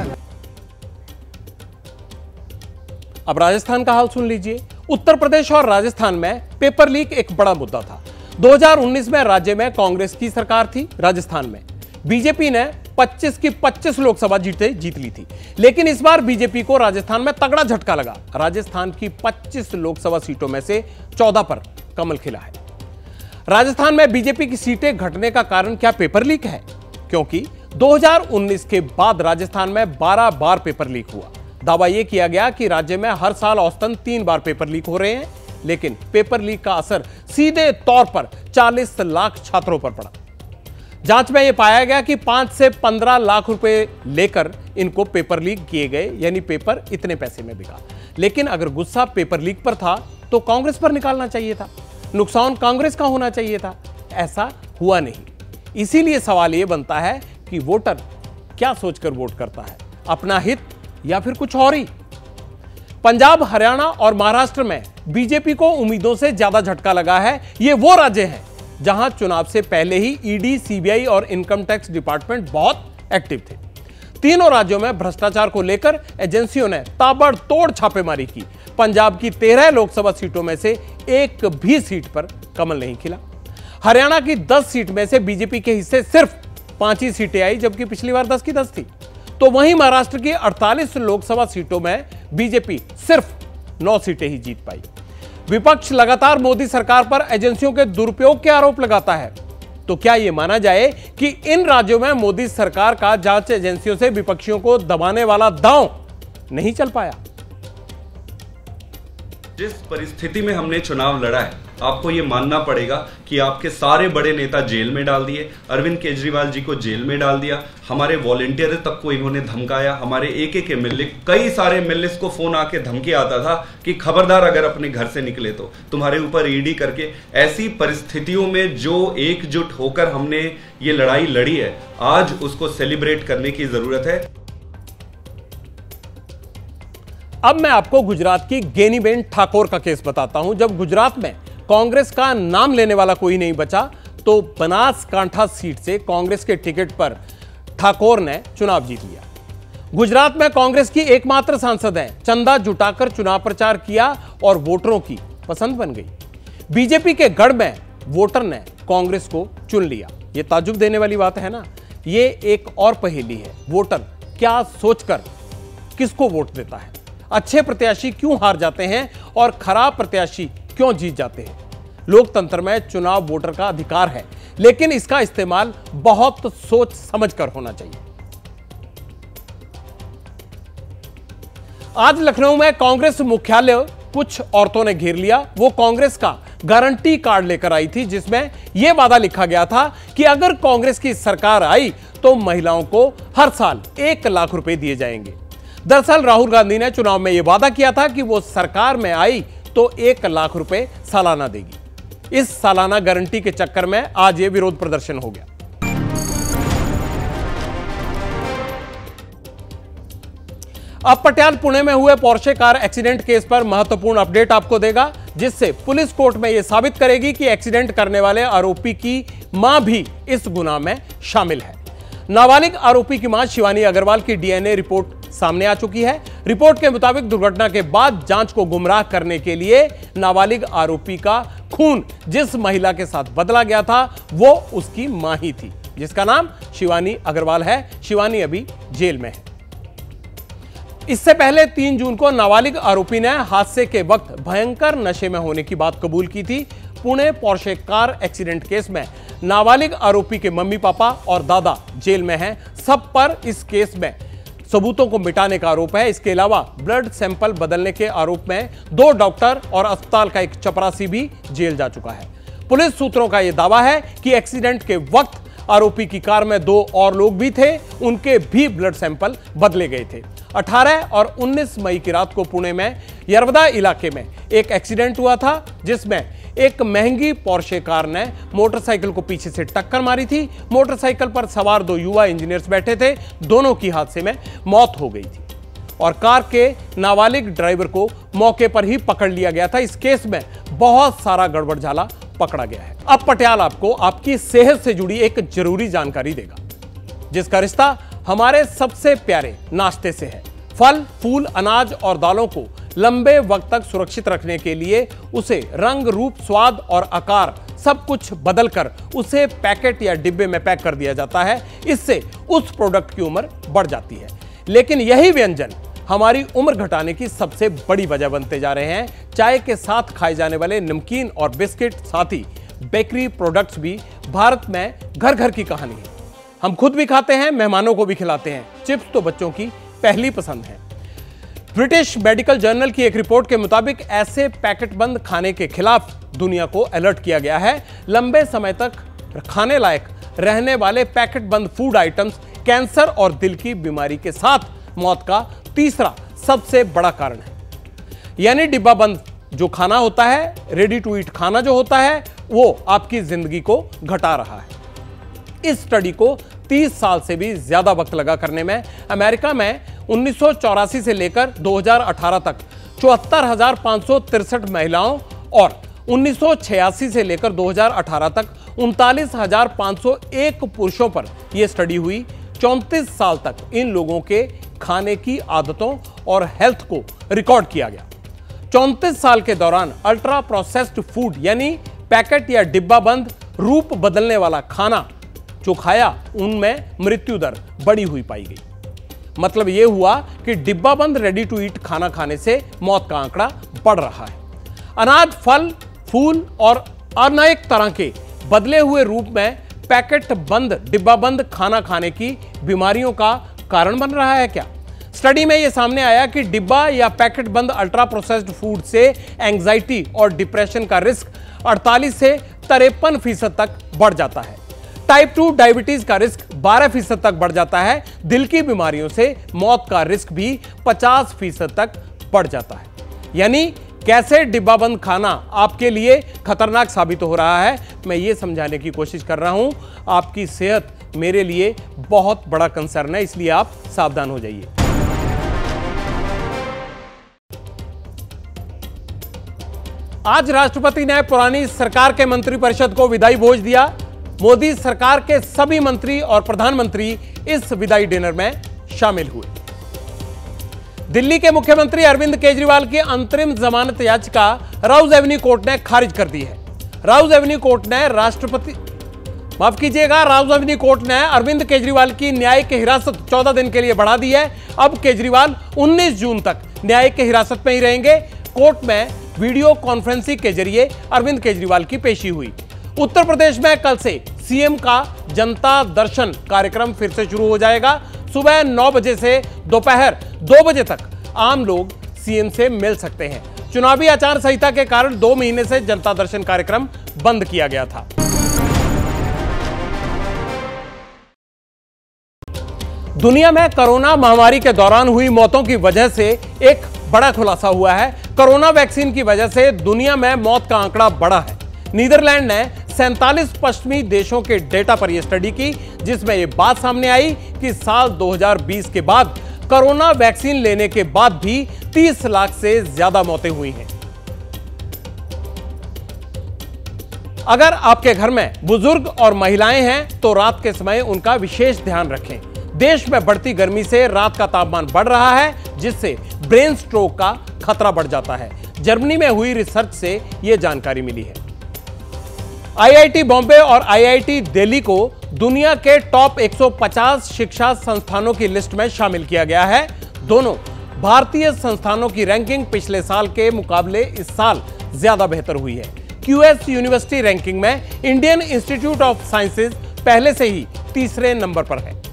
S1: अब राजस्थान का हाल सुन लीजिए। उत्तर प्रदेश और राजस्थान में पेपर लीक एक बड़ा मुद्दा था। दो हज़ार उन्नीस में राज्य में कांग्रेस की सरकार थी, राजस्थान में बीजेपी ने पच्चीस की पच्चीस लोकसभा जीते जीत ली थी। लेकिन इस बार बीजेपी को राजस्थान में तगड़ा झटका लगा। राजस्थान की पच्चीस लोकसभा सीटों में से चौदह पर कमल खिला है। राजस्थान में बीजेपी की सीटें घटने का कारण क्या पेपर लीक है? क्योंकि दो हज़ार उन्नीस के बाद राजस्थान में बारह बार पेपर लीक हुआ। दावा यह किया गया कि राज्य में हर साल औसतन तीन बार पेपर लीक हो रहे हैं, लेकिन पेपर लीक का असर सीधे तौर पर चालीस लाख छात्रों पर पड़ा। जांच में यह पाया गया कि पांच से पंद्रह लाख रुपए लेकर इनको पेपर लीक किए गए, यानी पेपर इतने पैसे में बिका। लेकिन अगर गुस्सा पेपर लीक पर था तो कांग्रेस पर निकालना चाहिए था, नुकसान कांग्रेस का होना चाहिए था। ऐसा हुआ नहीं। इसीलिए सवाल यह बनता है कि वोटर क्या सोचकर वोट करता है, अपना हित या फिर कुछ और ही। पंजाब, हरियाणा और महाराष्ट्र में बीजेपी को उम्मीदों से ज्यादा झटका लगा है। ये वो राज्य हैं जहां चुनाव से पहले ही ईडी, सीबीआई और इनकम टैक्स डिपार्टमेंट बहुत एक्टिव थे। तीनों राज्यों में भ्रष्टाचार को लेकर एजेंसियों ने ताबड़तोड़ छापेमारी की। पंजाब की तेरह लोकसभा सीटों में से एक भी सीट पर कमल नहीं खिला। हरियाणा की दस सीट में से बीजेपी के हिस्से सिर्फ पांच ही सीटें आई, जबकि पिछली बार दस की दस थी। तो वहीं महाराष्ट्र की अड़तालीस लोकसभा सीटों में बीजेपी सिर्फ नौ सीटें ही जीत पाई। विपक्ष लगातार मोदी सरकार पर एजेंसियों के दुरुपयोग के आरोप लगाता है। तो क्या यह माना जाए कि इन राज्यों में मोदी सरकार का जांच एजेंसियों से विपक्षियों को दबाने वाला दांव नहीं चल पाया?
S7: जिस परिस्थिति में हमने चुनाव लड़ा है, आपको ये मानना पड़ेगा कि आपके सारे बड़े नेता जेल में डाल दिए। अरविंद केजरीवाल जी को जेल में डाल दिया, हमारे वॉलेंटियर तक को इन्होंने धमकाया, हमारे एक एक एमएलए, कई सारे एमएलए को फोन आके धमकी आता था कि खबरदार अगर अपने घर से निकले तो तुम्हारे ऊपर ईडी करके। ऐसी परिस्थितियों में जो एकजुट होकर हमने ये लड़ाई लड़ी है, आज उसको सेलिब्रेट करने की जरूरत है।
S1: अब मैं आपको गुजरात की गेनीबेन ठाकुर का केस बताता हूं। जब गुजरात में कांग्रेस का नाम लेने वाला कोई नहीं बचा, तो बनासकांठा सीट से कांग्रेस के टिकट पर ठाकुर ने चुनाव जीत लिया। गुजरात में कांग्रेस की एकमात्र सांसद है, चंदा जुटाकर चुनाव प्रचार किया और वोटरों की पसंद बन गई। बीजेपी के गढ़ में वोटर ने कांग्रेस को चुन लिया। यह ताजुब देने वाली बात है ना। यह एक और पहेली है, वोटर क्या सोचकर किसको वोट देता है। अच्छे प्रत्याशी क्यों हार जाते हैं और खराब प्रत्याशी क्यों जीत जाते हैं। लोकतंत्र में चुनाव वोटर का अधिकार है, लेकिन इसका इस्तेमाल बहुत सोच समझकर होना चाहिए। आज लखनऊ में कांग्रेस मुख्यालय कुछ औरतों ने घेर लिया। वो कांग्रेस का गारंटी कार्ड लेकर आई थी, जिसमें यह वादा लिखा गया था कि अगर कांग्रेस की सरकार आई तो महिलाओं को हर साल एक लाख रुपए दिए जाएंगे। दरअसल राहुल गांधी ने चुनाव में यह वादा किया था कि वो सरकार में आई तो एक लाख रुपए सालाना देगी। इस सालाना गारंटी के चक्कर में आज ये विरोध प्रदर्शन हो गया। अब पटियाला पुणे में हुए पोर्शे कार एक्सीडेंट केस पर महत्वपूर्ण अपडेट आपको देगा, जिससे पुलिस कोर्ट में यह साबित करेगी कि एक्सीडेंट करने वाले आरोपी की मां भी इस गुनाह में शामिल है। नाबालिग आरोपी की मां शिवानी अग्रवाल की डीएनए रिपोर्ट सामने आ चुकी है। रिपोर्ट के मुताबिक दुर्घटना के बाद जांच को गुमराह करने के लिए नाबालिग आरोपी का खून जिस महिला के साथ बदला गया था वो उसकी मां ही थी, जिसका नाम शिवानी अग्रवाल है। शिवानी अभी जेल में है। इससे पहले तीन जून को नाबालिग आरोपी ने हादसे के वक्त भयंकर नशे में होने की बात कबूल की थी। Pune Porsche car accident case में नाबालिग आरोपी के मम्मी पापा और दादा जेल में हैं। सब पर इस केस में सबूतों को मिटाने का आरोप है। इसके अलावा ब्लड सैंपल बदलने के आरोप में दो डॉक्टर और अस्पताल का एक चपरासी भी जेल जा चुका है। पुलिस सूत्रों का यह दावा है कि एक्सीडेंट के वक्त आरोपी की कार में दो और लोग भी थे, उनके भी ब्लड सैंपल बदले गए थे। अठारह और उन्नीस मई की रात को पुणे में यरवदा इलाके में एक एक्सीडेंट हुआ था, जिसमें एक महंगी पोर्शे कार ने मोटरसाइकिल को पीछे से टक्कर मारी थी। मोटरसाइकिल पर सवार दो युवा इंजीनियर्स बैठे थे, दोनों की हादसे में मौत हो गई थी और कार के नाबालिग ड्राइवर को मौके पर ही पकड़ लिया गया था। इस केस में बहुत सारा गड़बड़ झाला पकड़ा गया है। अब पटियाल आपको आपकी सेहत से जुड़ी एक जरूरी जानकारी देगा, जिसका रिश्ता हमारे सबसे प्यारे नाश्ते से है। फल, फूल, अनाज और दालों को लंबे वक्त तक सुरक्षित रखने के लिए उसे रंग, रूप, स्वाद और आकार सब कुछ बदलकर उसे पैकेट या डिब्बे में पैक कर दिया जाता है। इससे उस प्रोडक्ट की उम्र बढ़ जाती है। लेकिन यही व्यंजन हमारी उम्र घटाने की सबसे बड़ी वजह बनते जा रहे हैं। चाय के साथ खाए जाने वाले नमकीन और बिस्किट, साथ ही बेकरी प्रोडक्ट्स भी भारत में घर घर की कहानी है। हम खुद भी खाते हैं, मेहमानों को भी खिलाते हैं। चिप्स तो बच्चों की पहली पसंद है। ब्रिटिश मेडिकल जर्नल की एक रिपोर्ट के मुताबिक ऐसे पैकेट बंद खाने के खिलाफ दुनिया को अलर्ट किया गया है। लंबे समय तक खाने लायक रहने वाले पैकेट बंद फूड आइटम्स कैंसर और दिल की बीमारी के साथ मौत का तीसरा सबसे बड़ा कारण है। यानी डिब्बा बंद जो खाना होता है, रेडी टू ईट खाना जो होता है, वो आपकी जिंदगी को घटा रहा है। इस स्टडी को तीस साल से भी ज्यादा वक्त लगा करने में। अमेरिका में उन्नीस सौ चौरासी से लेकर दो हज़ार अठारह तक चौहत्तर हजार पांच सौ तिरसठ महिलाओं और उन्नीस सौ छियासी से लेकर दो हज़ार अठारह तक उनतालीस हजार पांच सौ एक पुरुषों पर यह स्टडी हुई। चौंतीस साल तक इन लोगों के खाने की आदतों और हेल्थ को रिकॉर्ड किया गया। चौंतीस साल के दौरान अल्ट्रा प्रोसेस्ड फूड यानी पैकेट या डिब्बा बंद रूप बदलने वाला खाना जो खाया, उनमें मृत्यु दर बढ़ी हुई पाई गई। मतलब यह हुआ कि डिब्बा बंद रेडी टू ईट खाना खाने से मौत का आंकड़ा बढ़ रहा है। अनाज, फल, फूल और अनेक तरह के बदले हुए रूप में पैकेट बंद डिब्बा बंद खाना खाने की बीमारियों का कारण बन रहा है क्या? स्टडी में यह सामने आया कि डिब्बा या पैकेट बंद अल्ट्रा प्रोसेस्ड फूड से एंजाइटी और डिप्रेशन का रिस्क अड़तालीस से तिरपन फीसद तक बढ़ जाता है। टाइप टू डायबिटीज का रिस्क बारह फीसद तक बढ़ जाता है। दिल की बीमारियों से मौत का रिस्क भी पचास फीसद तक बढ़ जाता है। यानी कैसे डिब्बा बंद खाना आपके लिए खतरनाक साबित हो रहा है, मैं ये समझाने की कोशिश कर रहा हूं। आपकी सेहत मेरे लिए बहुत बड़ा कंसर्न है, इसलिए आप सावधान हो जाइए। आज राष्ट्रपति ने पुरानी सरकार के मंत्रिपरिषद को विदाई भोज दिया। मोदी सरकार के सभी मंत्री और प्रधानमंत्री इस विदाई डिनर में शामिल हुए। दिल्ली के मुख्यमंत्री अरविंद केजरीवाल की अंतरिम जमानत याचिका राउज एवेन्यू कोर्ट ने खारिज कर दी है। राउज एवेन्यू कोर्ट ने राष्ट्रपति माफ कीजिएगा राउज एवेन्यू कोर्ट ने अरविंद केजरीवाल की न्यायिक हिरासत चौदह दिन के लिए बढ़ा दी है। अब केजरीवाल उन्नीस जून तक न्यायिक हिरासत में ही रहेंगे। कोर्ट में वीडियो कॉन्फ्रेंसिंग के जरिए अरविंद केजरीवाल की पेशी हुई। उत्तर प्रदेश में कल से सीएम का जनता दर्शन कार्यक्रम फिर से शुरू हो जाएगा। सुबह नौ बजे से दोपहर दो बजे तक आम लोग सीएम से मिल सकते हैं। चुनावी आचार संहिता के कारण दो महीने से जनता दर्शन कार्यक्रम बंद किया गया था। दुनिया में कोरोना महामारी के दौरान हुई मौतों की वजह से एक बड़ा खुलासा हुआ है। कोरोना वैक्सीन की वजह से दुनिया में मौत का आंकड़ा बढ़ा है। नीदरलैंड ने सैंतालीस पश्चिमी देशों के डेटा पर यह स्टडी की, जिसमें यह बात सामने आई कि साल दो हज़ार बीस के बाद कोरोना वैक्सीन लेने के बाद भी तीस लाख से ज्यादा मौतें हुई हैं। अगर आपके घर में बुजुर्ग और महिलाएं हैं तो रात के समय उनका विशेष ध्यान रखें। देश में बढ़ती गर्मी से रात का तापमान बढ़ रहा है, जिससे ब्रेन स्ट्रोक का खतरा बढ़ जाता है। जर्मनी में हुई रिसर्च से यह जानकारी मिली है। आईआईटी बॉम्बे और आईआईटी दिल्ली को दुनिया के टॉप एक सौ पचास शिक्षा संस्थानों की लिस्ट में शामिल किया गया है। दोनों भारतीय संस्थानों की रैंकिंग पिछले साल के मुकाबले इस साल ज्यादा बेहतर हुई है। क्यूएस यूनिवर्सिटी रैंकिंग में इंडियन इंस्टीट्यूट ऑफ साइंसेज पहले से ही तीसरे नंबर पर है।